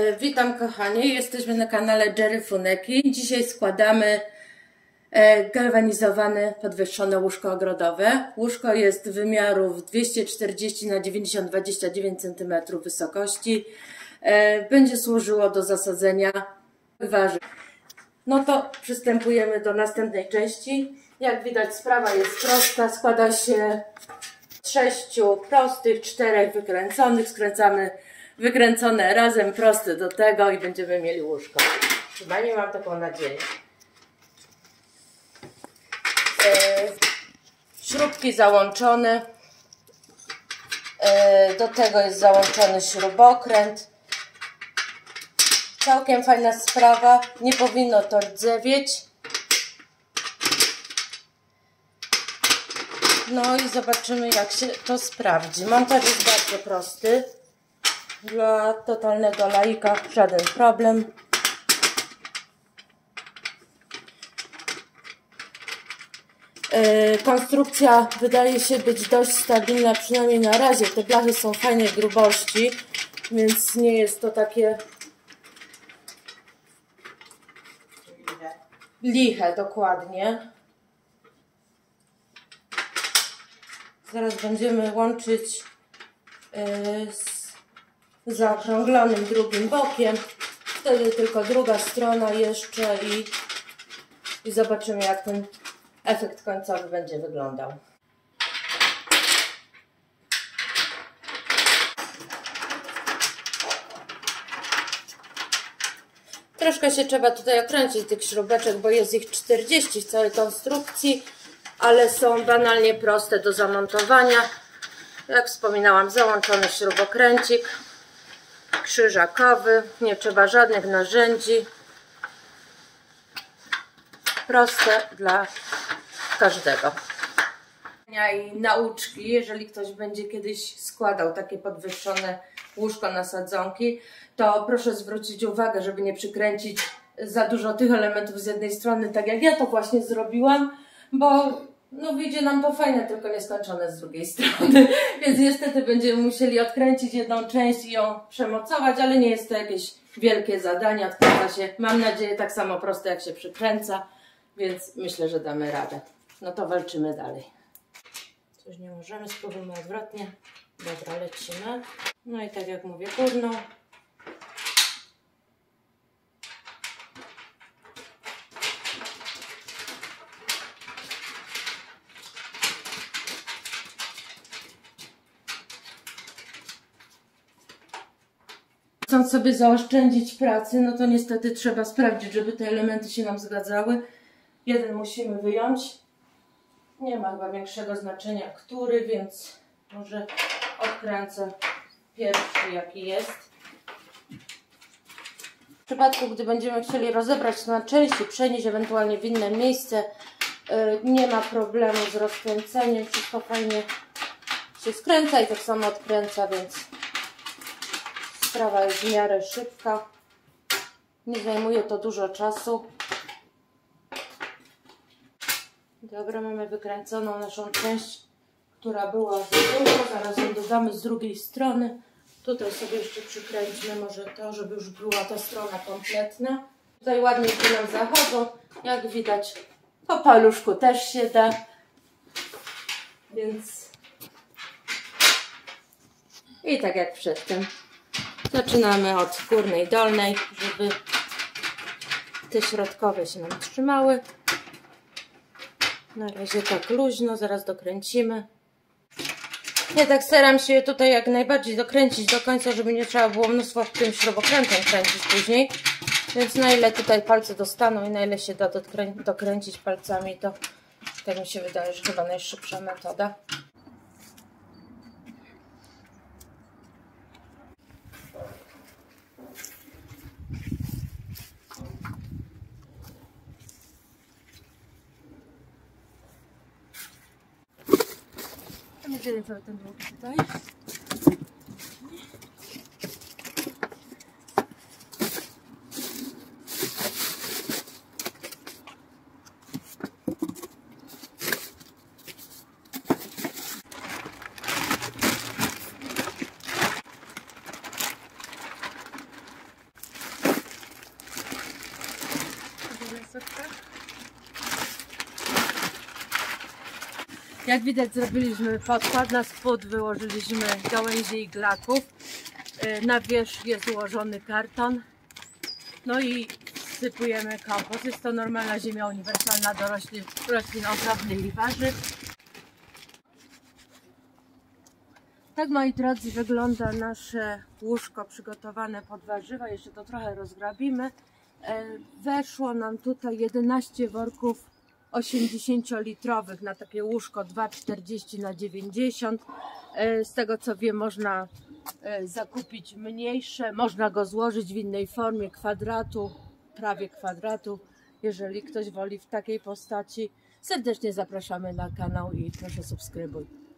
Witam kochani, jesteśmy na kanale Jerry Funeki. Dzisiaj składamy galwanizowane, podwyższone łóżko ogrodowe. Łóżko jest wymiarów 240 na 90, 29 cm wysokości. Będzie służyło do zasadzenia warzyw. No to przystępujemy do następnej części. Jak widać, sprawa jest prosta. Składa się z 6 prostych, 4 wykręconych. Skręcamy wykręcone razem, proste do tego i będziemy mieli łóżko. Przynajmniej mam taką nadzieję. Śrubki załączone. Do tego jest załączony śrubokręt. Całkiem fajna sprawa. Nie powinno to rdzewieć. No i zobaczymy, jak się to sprawdzi. Montaż jest bardzo prosty. Dla totalnego laika żaden problem. Konstrukcja wydaje się być dość stabilna, przynajmniej na razie. Te blachy są fajnej grubości, więc nie jest to takie liche, dokładnie. Zaraz będziemy łączyć z zaokrąglonym drugim bokiem. Wtedy tylko druga strona jeszcze i zobaczymy, jak ten efekt końcowy będzie wyglądał. Troszkę się trzeba tutaj okręcić tych śrubeczek, bo jest ich 40 w całej konstrukcji, ale są banalnie proste do zamontowania. Jak wspominałam, załączony śrubokręcik krzyżakowy, nie trzeba żadnych narzędzi. Proste dla każdego. I nauczki, jeżeli ktoś będzie kiedyś składał takie podwyższone łóżko na sadzonki, to proszę zwrócić uwagę, żeby nie przykręcić za dużo tych elementów z jednej strony, tak jak ja to właśnie zrobiłam, bo no wyjdzie nam to fajne, tylko nieskończone z drugiej strony. Więc niestety będziemy musieli odkręcić jedną część i ją przemocować, ale nie jest to jakieś wielkie zadanie. Odkręca się, mam nadzieję, tak samo proste jak się przykręca, więc myślę, że damy radę. No to walczymy dalej. Coś nie możemy, spróbujmy odwrotnie. Dobra, lecimy. No i tak jak mówię, górną. Chcąc sobie zaoszczędzić pracy, no to niestety trzeba sprawdzić, żeby te elementy się nam zgadzały. Jeden musimy wyjąć. Nie ma chyba większego znaczenia, który, więc może odkręcę pierwszy, jaki jest. W przypadku, gdy będziemy chcieli rozebrać to na części, przenieść ewentualnie w inne miejsce, nie ma problemu z rozkręceniem. Wszystko fajnie się skręca i tak samo odkręca, więc sprawa jest w miarę szybka. Nie zajmuje to dużo czasu. Dobra, mamy wykręconą naszą część, która była z tyłu. Zaraz ją dodamy z drugiej strony. Tutaj sobie jeszcze przykręcimy może to, żeby już była ta strona kompletna. Tutaj ładnie tu nam zachodzą. Jak widać, po paluszku też się da. Więc i tak jak przedtem. Zaczynamy od górnej, dolnej, żeby te środkowe się nam trzymały. Na razie tak luźno, zaraz dokręcimy. Ja tak staram się tutaj jak najbardziej dokręcić do końca, żeby nie trzeba było mnóstwo tym śrubokrętem kręcić później. Więc na ile tutaj palce dostaną i na ile się da dokręcić palcami, to tak mi się wydaje, że chyba najszybsza metoda. Będziemy cały ten drugi tutaj. Jak widać, zrobiliśmy podkład, na spód wyłożyliśmy gałęzie iglaków, na wierzch jest ułożony karton, no i wsypujemy kompost. Jest to normalna ziemia uniwersalna do roślin ozdobnych i warzyw. Tak, moi drodzy, wygląda nasze łóżko przygotowane pod warzywa. Jeszcze to trochę rozgrabimy. Weszło nam tutaj 11 worków 80-litrowych na takie łóżko 2,40 na 90. Z tego co wiem, można zakupić mniejsze, można go złożyć w innej formie kwadratu, prawie kwadratu. Jeżeli ktoś woli w takiej postaci, serdecznie zapraszamy na kanał i proszę subskrybuj.